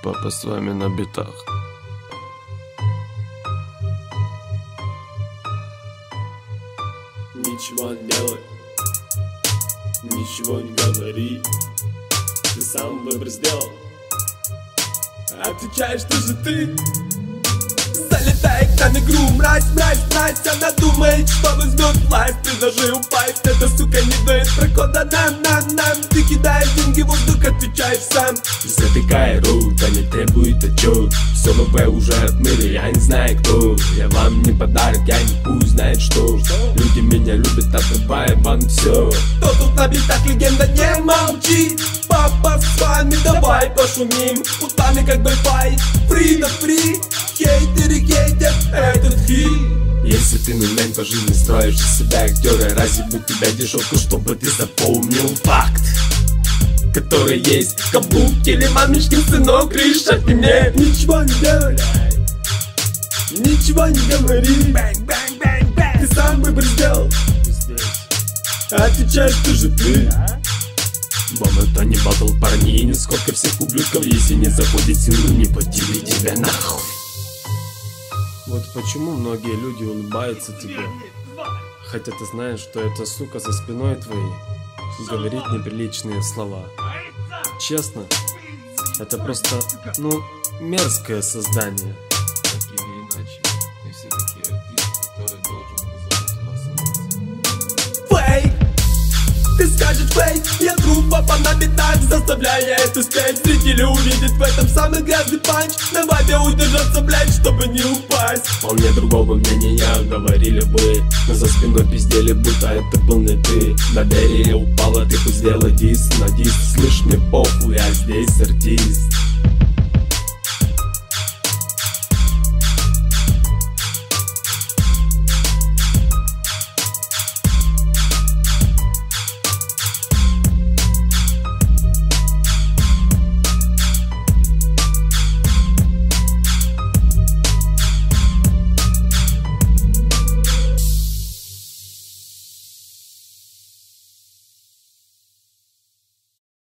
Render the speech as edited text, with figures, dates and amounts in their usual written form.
Папа с вами на битах. Ничего не делай, ничего не говори. Ты сам выбор сделал, отвечаешь, что же ты. Залетай к нам игру, мразь, мразь, мразь. Она думает, что возьмет власть. Ты даже упасть, эта сука не дает прохода нам. Ты кидаешь деньги в воздух, отвечаешь сам. Затыкай рот, они требуют отчет. Все ВВ уже отмыли, я не знаю кто. Я вам не подарок, я не пусть знает что. Люди меня любят, отрубая вам все. Кто тут на битах, легенда, не молчи. Папа с вами, давай пошумим. Путаны как Wi-Fi, фри да фри. Хейтеры хейтят этот хит. Если ты мент по жизни строишь из себя актера, разве бы тебя дешевка, чтобы ты запомнил факт, который есть в каблуке или мамишкин сынок, решать мне. Ничего не делай, ничего не говори. Бэнг, бэнг, бэнг, бэнг. Ты сам выбор сделал, отвечаешь, что же ты. Вам это не батл, парни, нисколько всех ублюдков. Если не заходит силу, не потели тебя нахуй. Вот почему многие люди улыбаются тебе, хотя ты знаешь, что эта сука за спиной твоей говорит неприличные слова. Честно, это просто, мерзкое создание. Так или иначе, не все такие артисты, которые должен вызывать у вас эмоции. Фейк, ты скажешь фейк, я труп, папа на битах, заставляя это спеть. Зрители увидят в этом самый грязный панч. На вайбе удержаться, блять, чтобы не упасть. Вполне другого мнения говорили бы, но за спиной пиздели, будто это был не ты. Доверие упало, ты пусть сделай дис на дис. Слышь, мне похуй, я здесь артист.